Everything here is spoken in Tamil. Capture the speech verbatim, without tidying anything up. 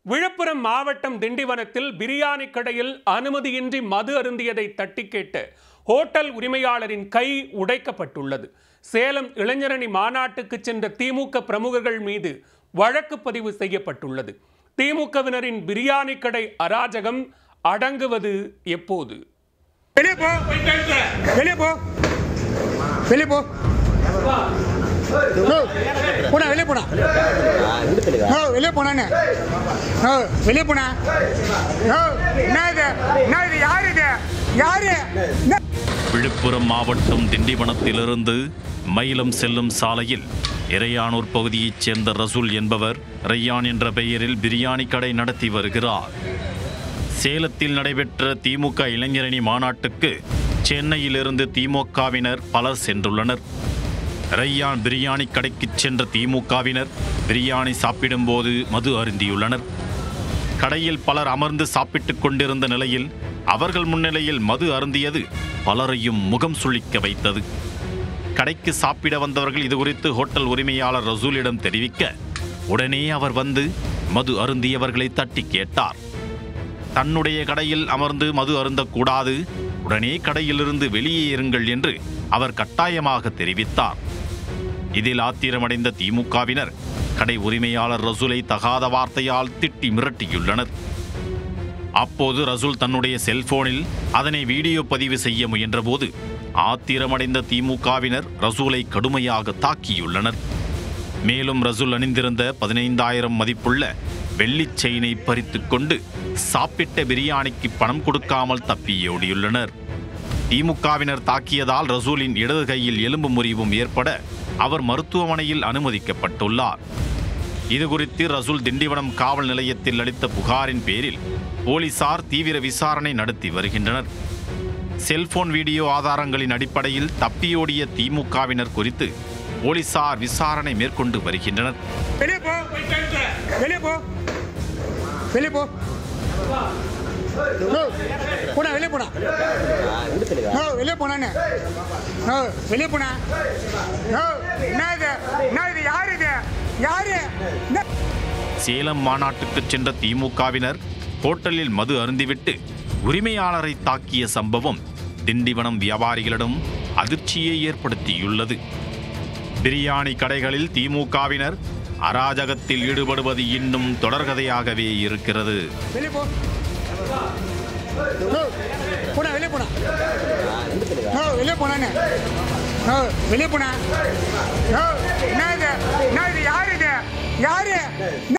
விழுப்புரம் மாவட்டம் திண்டிவனத்தில் பிரியாணி கடையில் அனுமதியின்றி மது அருந்தியதை தட்டி கேட்ட ஹோட்டல் உரிமையாளரின் கை உடைக்கப்பட்டுள்ளது. சேலம் இளைஞரணி மாநாட்டுக்கு சென்ற திமுக பிரமுகர்கள் மீது வழக்கு பதிவு செய்யப்பட்டுள்ளது. திமுகவினரின் பிரியாணி கடை அராஜகம் அடங்குவது எப்போது? வெளியே போ, வெளியே போ, வெளியே போ, போனா வெளியே போனா, வெளியே போனானே, வெளியே போனா, என்ன இது, என்ன இது, யாரு இது, யாரு? விழுப்புரம் மாவட்டம் திண்டிவனத்திலிருந்து மயிலம் செல்லும் சாலையில் இறையானூர் பகுதியைச் சேர்ந்த ரசூல் என்பவர் ரையான் என்ற பெயரில் பிரியாணி கடை நடத்தி வருகிறார். சேலத்தில் நடைபெற்ற திமுக இளைஞரணி மாநாட்டுக்கு சென்னையிலிருந்து திமுகவினர் பலர் சென்றுள்ளனர். ரையான் பிரியாணி கடைக்கு சென்ற திமுகவினர் பிரியாணி சாப்பிடும்போது மது அருந்தியுள்ளனர். கடையில் பலர் அமர்ந்து சாப்பிட்டுக் கொண்டிருந்த நிலையில் அவர்கள் முன்னிலையில் மது அருந்தியது பலரையும் முகம் சுளிக்க வைத்தது. கடைக்கு சாப்பிட வந்தவர்கள் இதுகுறித்து ஹோட்டல் உரிமையாளர் ரசூலிடம் தெரிவிக்க உடனே அவர் வந்து மது அருந்தியவர்களை தட்டி கேட்டார். தன்னுடைய கடையில் அமர்ந்து மது அருந்தக்கூடாது, உடனே கடையிலிருந்து வெளியேறுங்கள் என்று அவர் கட்டாயமாக தெரிவித்தார். இதில் ஆத்திரமடைந்த திமுகவினர் கடை உரிமையாளர் ரசூலை தகாத வார்த்தையால் திட்டி மிரட்டியுள்ளனர். அப்போது ரசூல் தன்னுடைய செல்போனில் அதனை வீடியோ பதிவு செய்ய முயன்றபோது ஆத்திரமடைந்த திமுகவினர் ரசூலை கடுமையாக தாக்கியுள்ளனர். மேலும் ரசூல் அணிந்திருந்த பதினைந்தாயிரம் மதிப்புள்ள வெள்ளிச் செயினை பறித்து கொண்டு சாப்பிட்ட பிரியாணிக்கு பணம் கொடுக்காமல் தப்பியோடியுள்ளனர். திமுகவினர் தாக்கியதால் ரசூலின் இடது கையில் எலும்பு முறிவும் ஏற்பட அவர் மருத்துவமனையில் அனுமதிக்கப்பட்டுள்ளார். இதுகுறித்து ரசூல் திண்டிவனம் காவல் நிலையத்தில் அளித்த புகாரின் பேரில் போலீசார் தீவிர விசாரணை நடத்தி வருகின்றனர். செல்போன் வீடியோ ஆதாரங்களின் அடிப்படையில் தப்பியோடிய திமுகவினர் குறித்து போலீசார் விசாரணை மேற்கொண்டு வருகின்றனர். வெளியே போ, வெளியே போ, வெளியே போ, போனா வெளியே போனா, வெளியே போனானே, வெளியே போனா, என்ன இது, என்ன இது, யாரு இது, யாரு? சேலம் மாநாட்டுக்கு சென்ற திமுகவினர் ஹோட்டலில் மது அருந்திவிட்டு உரிமையாளரை தாக்கிய சம்பவம் திண்டிவனம் வியாபாரிகளிடம் அதிர்ச்சியை ஏற்படுத்தியுள்ளது. பிரியாணி கடைகளில் திமுகவினர் அராஜகத்தில் ஈடுபடுவது இன்னும் தொடர்கதையாகவே இருக்கிறது. வெளியே போ, போனா வெளியே போனா, வெளியே போனானே, வெளியே போனா, என்ன இது, என்ன இது, யாரு இது, யாரு?